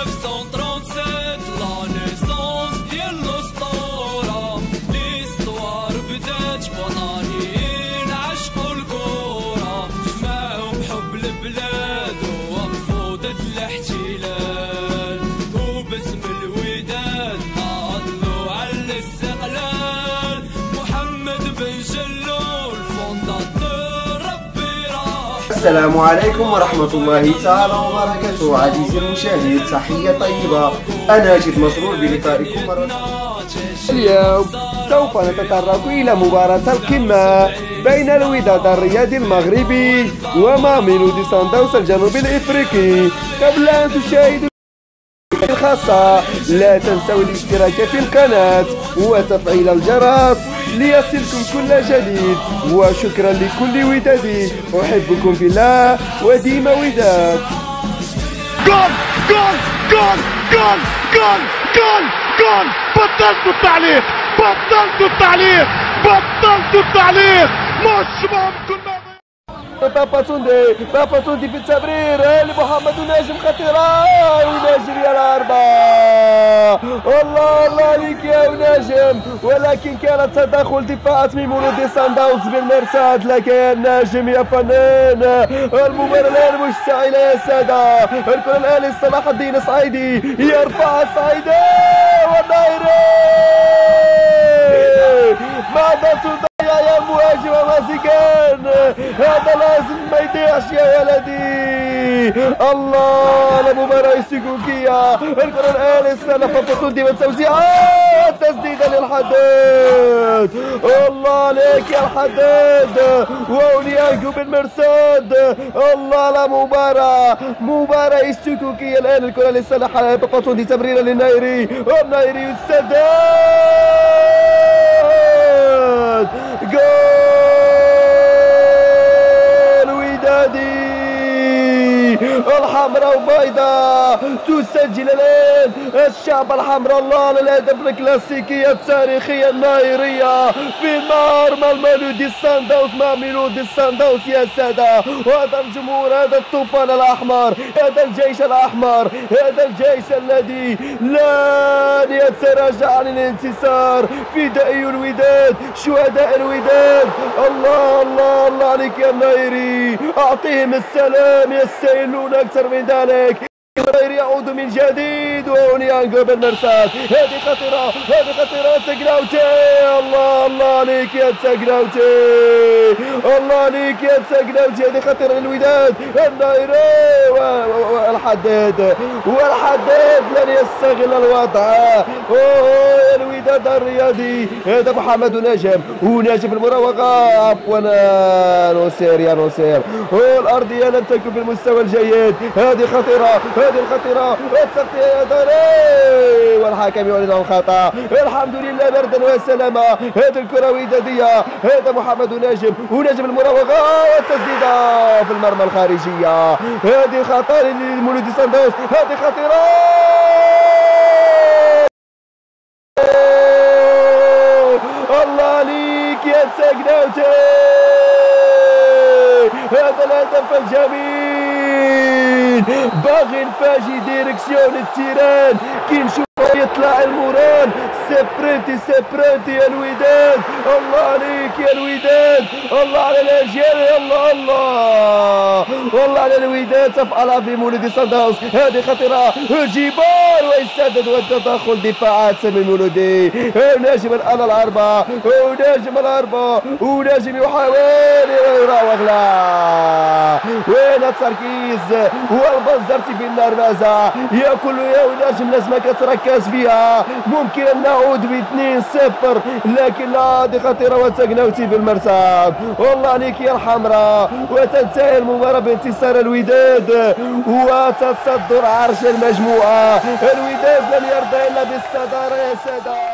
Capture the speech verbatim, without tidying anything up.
السلام عليكم ورحمة الله تعالى وبركاته. عزيزي المشاهد، تحية طيبة. أنا جد مسرور بلقائكم مرة. اليوم سوف نتطرق إلى مباراة القمة بين الوداد الرياضي المغربي وماميلودي صن-داونز الجنوبي الإفريقي. قبل أن تشاهدوا الخاصة لا تنسوا الاشتراك في القناة وتفعيل الجرس ليصلكم كل جديد. وشكرا لكل ودادي، أحبكم في الله وديما وداد. جول جول جول جول جول جول جول. بطلت التعليق بطلت التعليق بطلت التعليق. مش ممكن. بابا توندي بابا توندي في التمرير لمحمد وناجم، خطيرة وناجم يا الأربعة. الله الله عليك يا وناجم، ولكن كان تدخل دفاعات ميمولودي صن-داونز بالمرصاد. لكن ناجم يا فنان. المباراة الآن مشتعلة يا سادة. الكرة الآن لصلاح الدين الصعيدي، يرفعها الصعيدي والنايري. ماذا تضيع يا مهاجم مازيغان؟ هذا لازم ما يضيعش يا ولدي. الله، المباراة استكوكية. الكرة الآن لصالح بابا توندي والتوزيع، تسديدة للحداد. الله عليك يا الحداد واولياء بالمرصاد. الله، لا مباراة مباراة استكوكية. الآن الكرة لصالح بابا توندي، تمريرة للنايري، والنايري السداد. جول ودادي. الحمراء وبيضاء تسجل الآن الشعب الحمراء الله الهدف الكلاسيكية التاريخية النايرية في مرمى المولودي صن-داونز. ماميلودي صن-داونز يا سادة. وهذا الجمهور، هذا الطوفان الأحمر، هذا الجيش الأحمر، هذا الجيش الذي لن يتراجع عن الانتصار. فدائي الوداد، شهداء الوداد. الله الله الله عليك يا النايري، أعطيهم السلام يستاهلون أكثر من ذلك. النايري يعود من جديد وأونيانغو بالمرصاد. هذه خطيرة، هذه خطيرة. تقلاوتي، الله الله عليك يا تقلاوتي، الله عليك يا تقلاوتي. هذه خطيرة للوداد. النايري والحداد، والحداد لن يستغل الوضع. اوه الوداد الرياضي. هذا محمد ونجم، ونجم في المراوغة. عفوا نوسير يا نوسير. الأرضية لم تكن بالمستوى الجيد. هذه خطيرة، هذه الخطيرة. التغطية يا داري، والحكم يعلن عن الخطأ. الحمد لله بردا وسلامة. هذه الكرة ودادية. هذا محمد ونجم، ونجم المراوغة والتسديدة في المرمى الخارجية. هذه خطأ للمولودي صن-داونز. هذه خطيرة. الله عليك يا تقلاوتي. هذا الهدف الجميل، باغي نفاجئ ديريكسيون التيران كي نشوف يطلع الموران. سبرنتي سبرنتي يا الوداد. الله عليك يا الوداد، الله على الاجيال. الله الله والله على الوداد تفعلها في مولودي صن-داونز. هذه خطيرة. الجبال ويسدد والتدخل دفاعات من مولودي. ناجم الآن الأربعة، وناجم الأربعة، وناجم يحاول يراوغ. لا، وين التركيز والبنزرتي في النرمازة. يا كل يا وناجم لازمك تركز فيها. ممكن أن نعود باثنين صفر، لكن لا، هذه خطيرة وتقلاوتي في المرصاد. والله عليك يا الحمراء. وتنتهي المباراة بانتصار الوداد وتصدر عرش المجموعة. الوداد لن يرضى إلا بالصدارة يا سادة.